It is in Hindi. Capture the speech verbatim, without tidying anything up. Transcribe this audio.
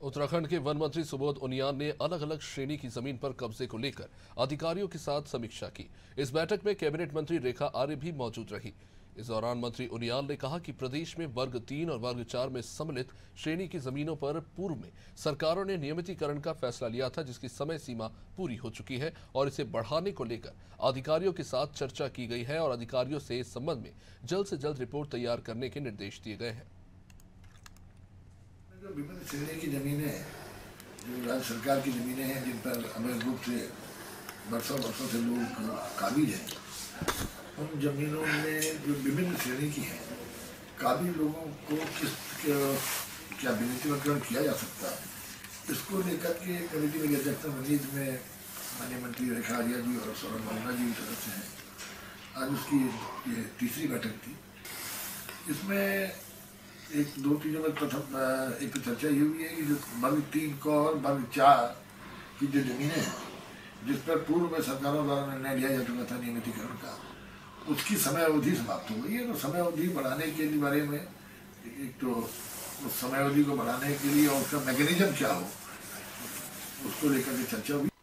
उत्तराखंड के वन मंत्री सुबोध उनियाल ने अलग अलग श्रेणी की जमीन पर कब्जे को लेकर अधिकारियों के साथ समीक्षा की। इस बैठक में कैबिनेट मंत्री रेखा आर्य भी मौजूद रही। इस दौरान मंत्री उनियाल ने कहा कि प्रदेश में वर्ग तीन और वर्ग चार में सम्मिलित श्रेणी की जमीनों पर पूर्व में सरकारों ने नियमितीकरण का फैसला लिया था, जिसकी समय सीमा पूरी हो चुकी है और इसे बढ़ाने को लेकर अधिकारियों के साथ चर्चा की गई है और अधिकारियों से इस संबंध में जल्द से जल्द रिपोर्ट तैयार करने के निर्देश दिए गए हैं। जो विभिन्न श्रेणी की जमीनें हैं, जो राज्य सरकार की जमीनें हैं, जिन पर अवैध रूप से बरसों बरसों से लोग काबिज हैं, उन जमीनों में जो विभिन्न श्रेणी की हैं, काबिज लोगों को किस क्या विनियमितीकरण किया जा सकता है, इसको लेकर के कमेटी में अध्यक्षता बनी, जिसमें माननीय मंत्री रेखा आर्य जी और सौरभ मोहना जी सदस्य हैं। आज उसकी ये तीसरी बैठक थी। इसमें एक दो चीज़ों में प्रथम एक तो चर्चा ये हुई है कि जो वर्ग तीन को और वर्ग चार की जो जमीनें हैं, जिस पर पूर्व में सरकारों द्वारा निर्णय लिया जा चुका था नियमितीकरण का, उसकी समय अवधि समाप्त हो गई है। तो समय अवधि बढ़ाने के लिए बारे में एक तो उस समय अवधि को बढ़ाने के लिए और उसका मैकेनिज्म क्या हो, उसको लेकर के चर्चा हुई।